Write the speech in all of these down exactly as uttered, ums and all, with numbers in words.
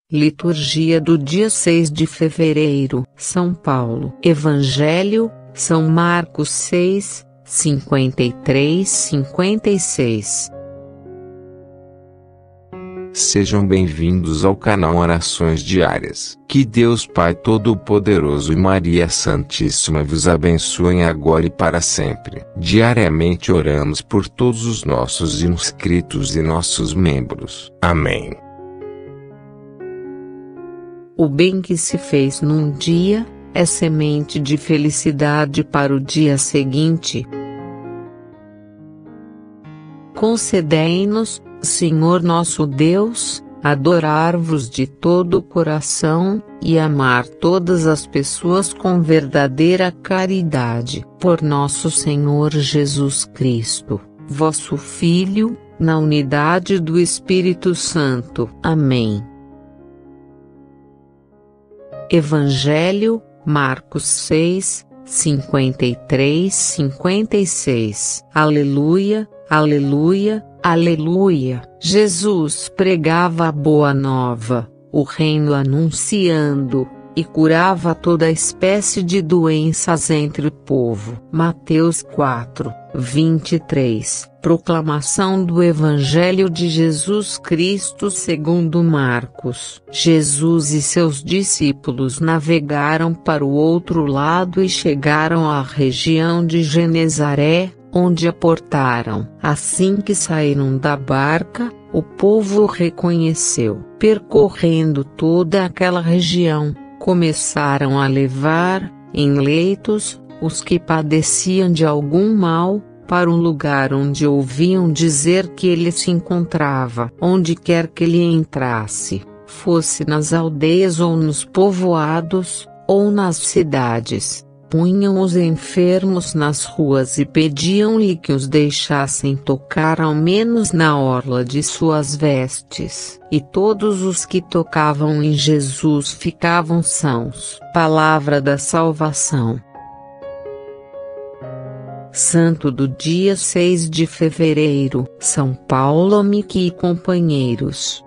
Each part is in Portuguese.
Liturgia do dia seis de fevereiro, São Paulo. Evangelho, São Marcos seis, cinquenta e três a cinquenta e seis. Sejam bem-vindos ao canal Orações Diárias. Que Deus Pai Todo-Poderoso e Maria Santíssima vos abençoem agora e para sempre. Diariamente oramos por todos os nossos inscritos e nossos membros. Amém. O bem que se fez num dia é semente de felicidade para o dia seguinte. Concedei-nos, Senhor nosso Deus, adorar-vos de todo o coração, e amar todas as pessoas com verdadeira caridade. Por nosso Senhor Jesus Cristo, vosso Filho, na unidade do Espírito Santo. Amém. Evangelho, Marcos seis, cinquenta e três a cinquenta e seis. Aleluia, aleluia, aleluia. Jesus pregava a boa nova, o reino anunciando, e curava toda espécie de doenças entre o povo. Mateus quatro, vinte e três. Proclamação do Evangelho de Jesus Cristo segundo Marcos. Jesus e seus discípulos navegaram para o outro lado e chegaram à região de Genezaré, onde aportaram. Assim que saíram da barca, o povo o reconheceu. Percorrendo toda aquela região, começaram a levar, em leitos, os que padeciam de algum mal, para um lugar onde ouviam dizer que ele se encontrava. Onde quer que ele entrasse, fosse nas aldeias ou nos povoados, ou nas cidades, punham os enfermos nas ruas e pediam-lhe que os deixassem tocar ao menos na orla de suas vestes. E todos os que tocavam em Jesus ficavam sãos. Palavra da salvação. Santo do dia seis de fevereiro, São Paulo Mickey e companheiros.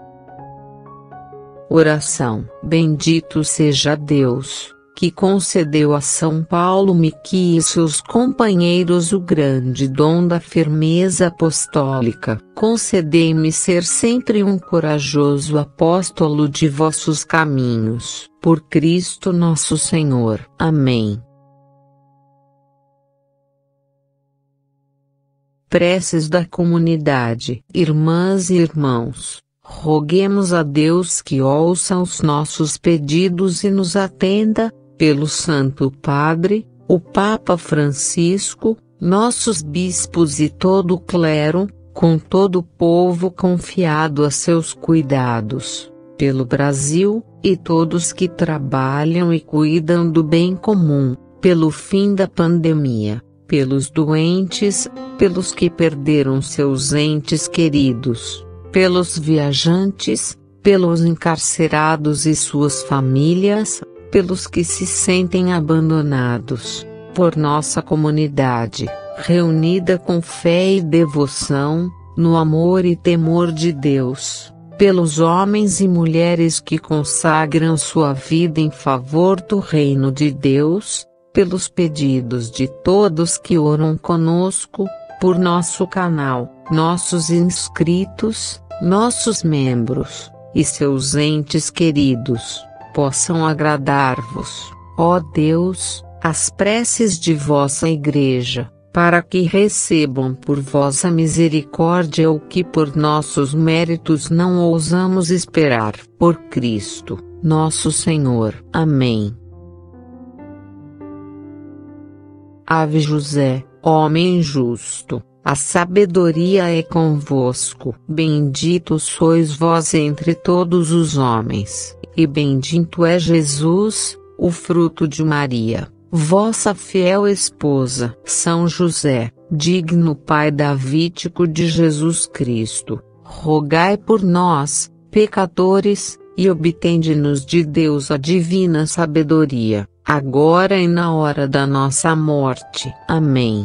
Oração. Bendito seja Deus, que concedeu a São Paulo Mickey e seus companheiros o grande dom da firmeza apostólica. Concedei-me ser sempre um corajoso apóstolo de vossos caminhos. Por Cristo nosso Senhor. Amém. Preces da comunidade. Irmãs e irmãos, roguemos a Deus que ouça os nossos pedidos e nos atenda, pelo Santo Padre, o Papa Francisco, nossos bispos e todo o clero, com todo o povo confiado a seus cuidados, pelo Brasil, e todos que trabalham e cuidam do bem comum, pelo fim da pandemia, pelos doentes, pelos que perderam seus entes queridos, pelos viajantes, pelos encarcerados e suas famílias, pelos que se sentem abandonados, por nossa comunidade, reunida com fé e devoção, no amor e temor de Deus, pelos homens e mulheres que consagram sua vida em favor do reino de Deus, pelos pedidos de todos que oram conosco, por nosso canal, nossos inscritos, nossos membros, e seus entes queridos, possam agradar-vos, ó Deus, as preces de vossa Igreja, para que recebam por vossa misericórdia o que por nossos méritos não ousamos esperar. Por Cristo, nosso Senhor. Amém. Ave José, homem justo, a sabedoria é convosco. Bendito sois vós entre todos os homens, e bendito é Jesus, o fruto de Maria, vossa fiel esposa. São José, digno pai davídico de Jesus Cristo, rogai por nós, pecadores, e obtende-nos de Deus a divina sabedoria, agora e na hora da nossa morte. Amém.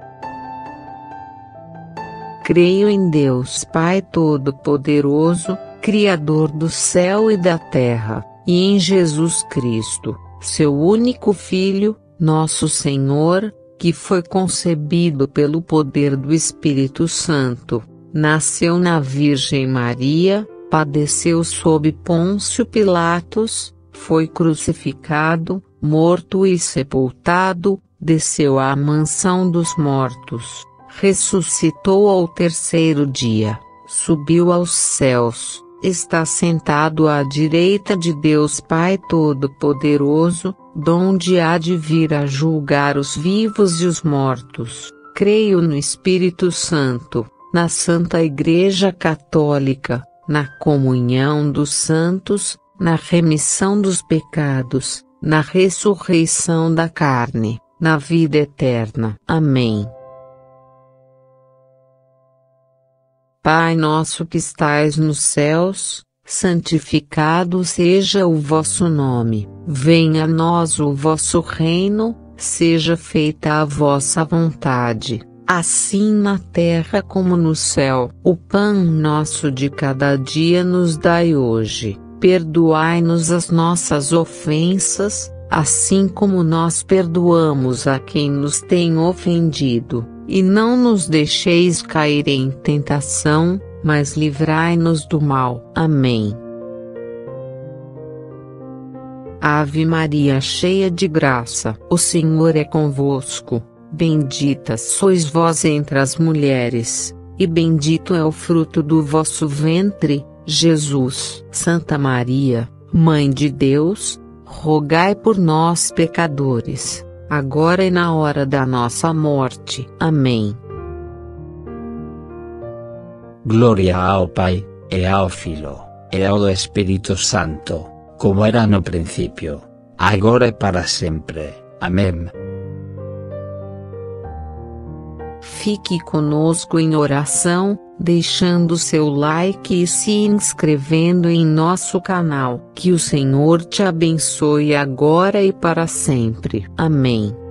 Creio em Deus Pai Todo-Poderoso, Criador do céu e da terra, e em Jesus Cristo, seu único Filho, nosso Senhor, que foi concebido pelo poder do Espírito Santo, nasceu na Virgem Maria, padeceu sob Pôncio Pilatos, foi crucificado, morto e sepultado, desceu à mansão dos mortos, ressuscitou ao terceiro dia, subiu aos céus, está sentado à direita de Deus Pai Todo-Poderoso, donde há de vir a julgar os vivos e os mortos. Creio no Espírito Santo, na Santa Igreja Católica, na comunhão dos santos, na remissão dos pecados, na ressurreição da carne, na vida eterna. Amém. Pai nosso que estais nos céus, santificado seja o vosso nome. Venha a nós o vosso reino, seja feita a vossa vontade, assim na terra como no céu. O pão nosso de cada dia nos dai hoje. Perdoai-nos as nossas ofensas, assim como nós perdoamos a quem nos tem ofendido. E não nos deixeis cair em tentação, mas livrai-nos do mal. Amém. Ave Maria, cheia de graça, o Senhor é convosco. Bendita sois vós entre as mulheres, e bendito é o fruto do vosso ventre, Jesus. Santa Maria, Mãe de Deus, rogai por nós pecadores, agora e na hora da nossa morte. Amém. Gloria ao Pai, e ao Filho, e ao Espírito Santo, como era no princípio, agora e para sempre. Amém. Fique conosco em oração, deixando seu like e se inscrevendo em nosso canal. Que o Senhor te abençoe agora e para sempre. Amém.